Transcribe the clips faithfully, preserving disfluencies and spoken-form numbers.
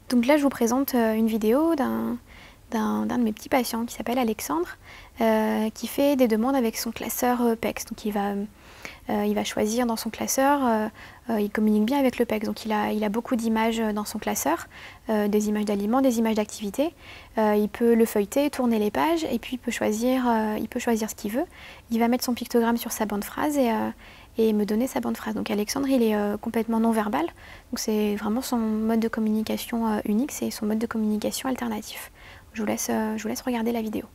Donc là, je vous présente une vidéo d'un d'un de mes petits patients qui s'appelle Alexandre, euh, qui fait des demandes avec son classeur euh, P E X. Donc il va, euh, il va choisir dans son classeur, euh, euh, il communique bien avec le P E X. Donc il a, il a beaucoup d'images dans son classeur, euh, des images d'aliments, des images d'activités. Euh, il peut le feuilleter, tourner les pages, et puis il peut choisir, euh, il peut choisir ce qu'il veut. Il va mettre son pictogramme sur sa bande phrase et, euh, et me donner sa bande phrase. Donc Alexandre, il est euh, complètement non-verbal. Donc c'est vraiment son mode de communication euh, unique, c'est son mode de communication alternatif. Je vous laisse, euh, je vous laisse regarder la vidéo.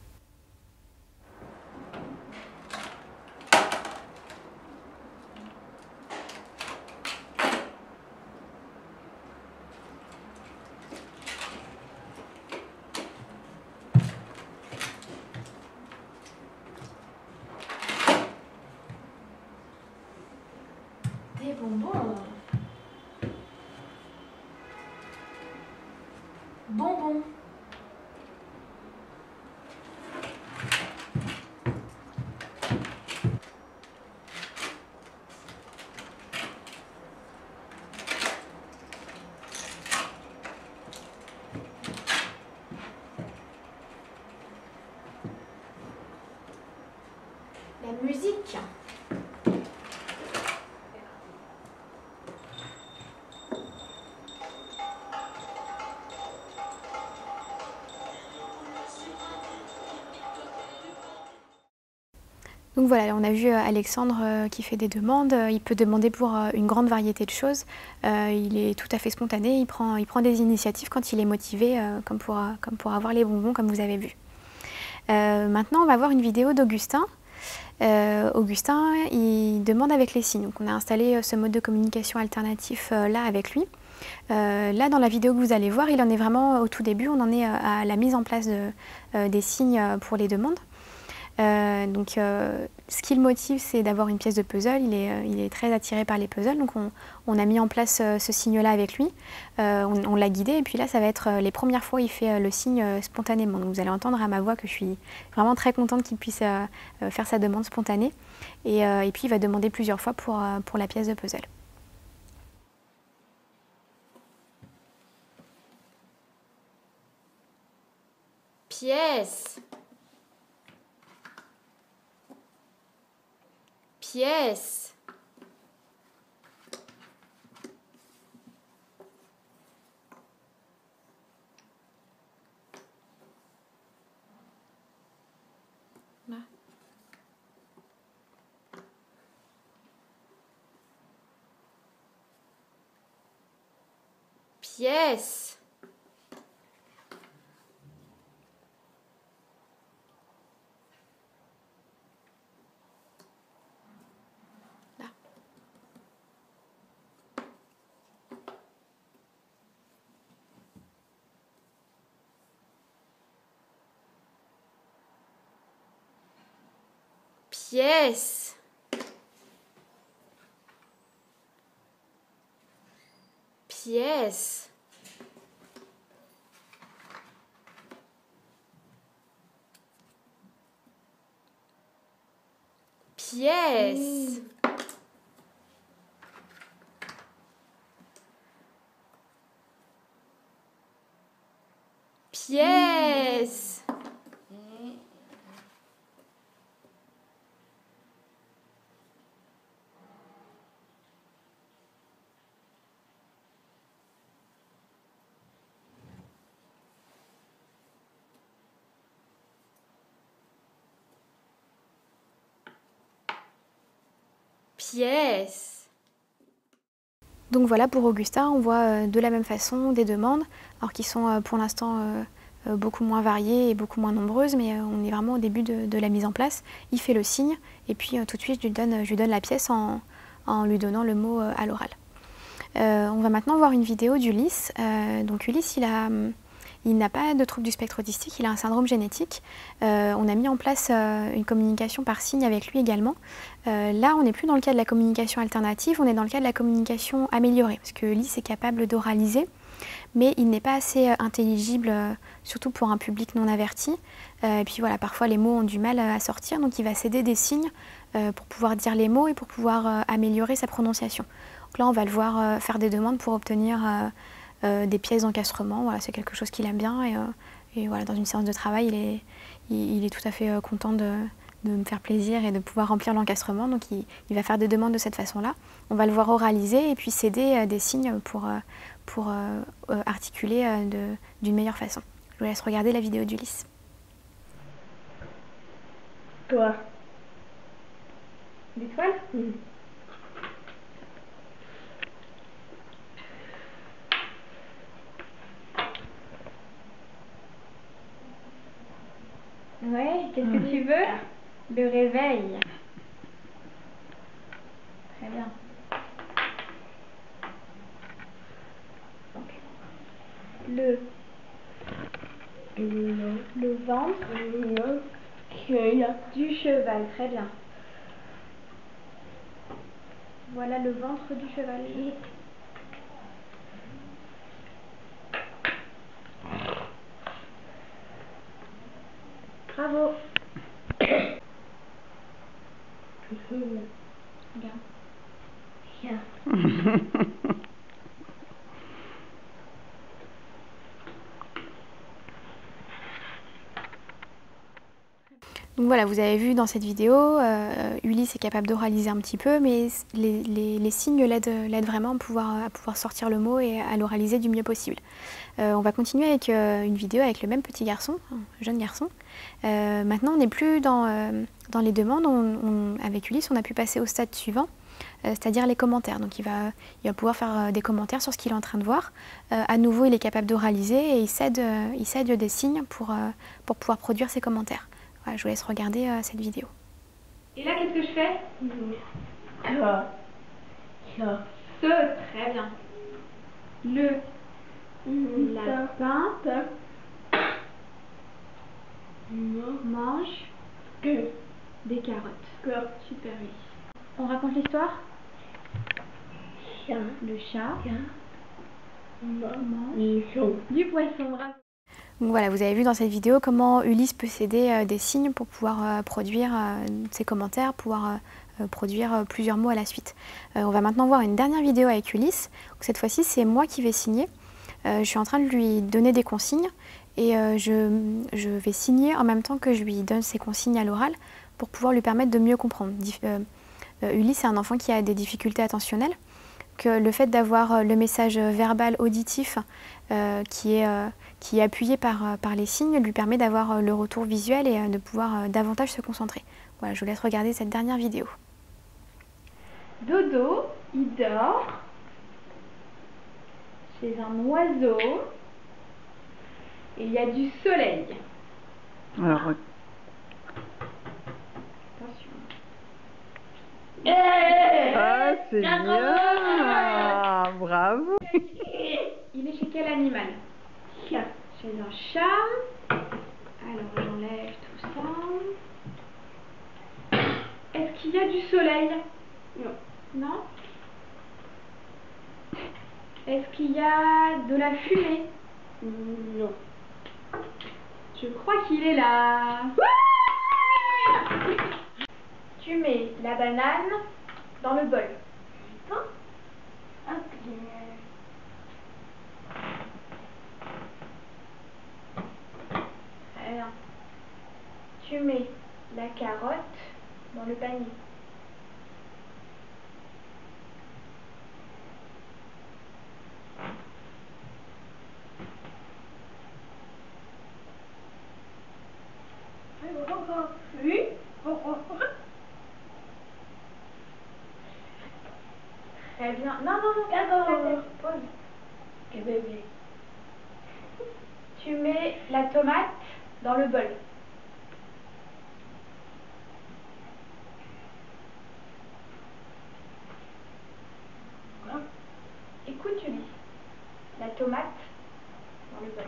Des bonbons. Bonbons. La musique. Donc voilà, on a vu Alexandre euh, qui fait des demandes. Il peut demander pour euh, une grande variété de choses. Euh, il est tout à fait spontané, il prend, il prend des initiatives quand il est motivé, euh, comme, pour, comme pour avoir les bonbons, comme vous avez vu. Euh, maintenant, on va voir une vidéo d'Augustin. Euh, Augustin, il demande avec les signes. Donc on a installé ce mode de communication alternatif euh, là avec lui. Euh, là, dans la vidéo que vous allez voir, il en est vraiment au tout début. On en est à la mise en place de, euh, des signes pour les demandes. Euh, donc, euh, ce qui le motive, c'est d'avoir une pièce de puzzle. Il est, euh, il est très attiré par les puzzles. Donc, on, on a mis en place euh, ce signe-là avec lui. Euh, on on l'a guidé. Et puis là, ça va être euh, les premières fois où il fait euh, le signe euh, spontanément. Donc, vous allez entendre à ma voix que je suis vraiment très contente qu'il puisse euh, euh, faire sa demande spontanée. Et, euh, et puis, il va demander plusieurs fois pour, euh, pour la pièce de puzzle. Pièce. Pièce. Là. Pièce. Là. Pièce. Pièce. Pièce. Mmh. Pièce. Mmh. Pièce. Donc voilà, pour Augustin, on voit euh, de la même façon des demandes, alors qui sont euh, pour l'instant euh, euh, beaucoup moins variées et beaucoup moins nombreuses, mais euh, on est vraiment au début de, de la mise en place. Il fait le signe, et puis euh, tout de suite, je lui donne, je lui donne la pièce en, en lui donnant le mot euh, à l'oral. Euh, on va maintenant voir une vidéo d'Ulysse. Euh, donc Ulysse, il a... Il n'a pas de trouble du spectre autistique, il a un syndrome génétique. Euh, on a mis en place euh, une communication par signe avec lui également. Euh, là, on n'est plus dans le cas de la communication alternative, on est dans le cas de la communication améliorée, parce que Ulysse est capable d'oraliser, mais il n'est pas assez euh, intelligible, euh, surtout pour un public non averti. Euh, et puis voilà, parfois les mots ont du mal à sortir, donc il va s'aider des signes euh, pour pouvoir dire les mots et pour pouvoir euh, améliorer sa prononciation. Donc là, on va le voir euh, faire des demandes pour obtenir... Euh, euh, des pièces d'encastrement. Voilà, c'est quelque chose qu'il aime bien et, euh, et voilà, dans une séance de travail, il est, il, il est tout à fait euh, content de, de me faire plaisir et de pouvoir remplir l'encastrement. Donc il, il va faire des demandes de cette façon-là. On va le voir oraliser et puis céder euh, des signes pour, euh, pour euh, articuler euh, d'une meilleure façon. Je vous laisse regarder la vidéo d'Ulysse. Toi. L'étoile? Mmh. Ouais, qu'est-ce mmh. que tu veux? Le réveil. Très bien. Donc, le, le, le ventre le, du cheval. Très bien. Voilà le ventre du cheval. Bravo. Regarde. Bien. Donc voilà, vous avez vu dans cette vidéo, euh, Ulysse est capable d'oraliser un petit peu, mais les, les, les signes l'aident vraiment à pouvoir, à pouvoir sortir le mot et à l'oraliser du mieux possible. Euh, on va continuer avec euh, une vidéo avec le même petit garçon, un jeune garçon. Euh, maintenant, on n'est plus dans, euh, dans les demandes. On, on, avec Ulysse, on a pu passer au stade suivant, euh, c'est-à-dire les commentaires. Donc il va, il va pouvoir faire euh, des commentaires sur ce qu'il est en train de voir. Euh, à nouveau, il est capable d'oraliser et il cède, euh, il cède des signes pour, euh, pour pouvoir produire ses commentaires. Voilà, je vous laisse regarder euh, cette vidéo. Et là, qu'est-ce que je fais? Ça. Ça. Ce, très bien. Le mmh. lapin mange que des carottes. Que. Super, oui. On raconte l'histoire? Le chat mange du poisson. Bravo. Donc voilà, vous avez vu dans cette vidéo comment Ulysse peut céder euh, des signes pour pouvoir euh, produire euh, ses commentaires, pouvoir euh, produire euh, plusieurs mots à la suite. Euh, on va maintenant voir une dernière vidéo avec Ulysse. Donc cette fois-ci, c'est moi qui vais signer. Euh, je suis en train de lui donner des consignes et euh, je, je vais signer en même temps que je lui donne ces consignes à l'oral pour pouvoir lui permettre de mieux comprendre. Dif euh, euh, Ulysse est un enfant qui a des difficultés attentionnelles, que le fait d'avoir le message verbal auditif euh, qui, est, euh, qui est appuyé par, par les signes lui permet d'avoir le retour visuel et euh, de pouvoir euh, davantage se concentrer. Voilà, je vous laisse regarder cette dernière vidéo. Dodo, il dort chez un oiseau et il y a du soleil. Alors, attention. Ah, c'est bien. Bravo. Il est chez quel animal? Chez un chat. Alors j'enlève tout ça. Est-ce qu'il y a du soleil? Non. Non? Est-ce qu'il y a de la fumée? Non. Je crois qu'il est là. Tu mets la banane dans le bol. Très bien. Tu mets la carotte dans le panier. Oui. Très bien. Non, non, non, d'accord. Pause. Et bébé. Tu mets la tomate dans le bol. Écoute, Ulysse. La tomate dans le bol.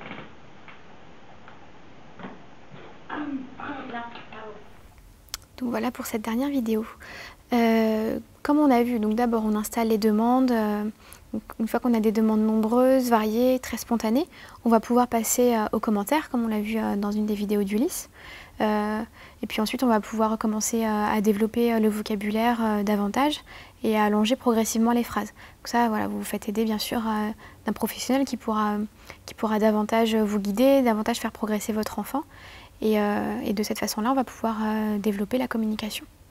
Bien, bravo. Donc voilà pour cette dernière vidéo. Euh, comme on a vu, donc d'abord on installe les demandes. Euh, donc une fois qu'on a des demandes nombreuses, variées, très spontanées, on va pouvoir passer euh, aux commentaires, comme on l'a vu euh, dans une des vidéos d'Ulysse. Euh, et puis ensuite on va pouvoir commencer euh, à développer euh, le vocabulaire euh, davantage et à allonger progressivement les phrases. Donc ça, voilà, vous vous faites aider bien sûr euh, d'un professionnel qui pourra, qui pourra davantage vous guider, davantage faire progresser votre enfant. Et, euh, et de cette façon-là, on va pouvoir euh, développer la communication.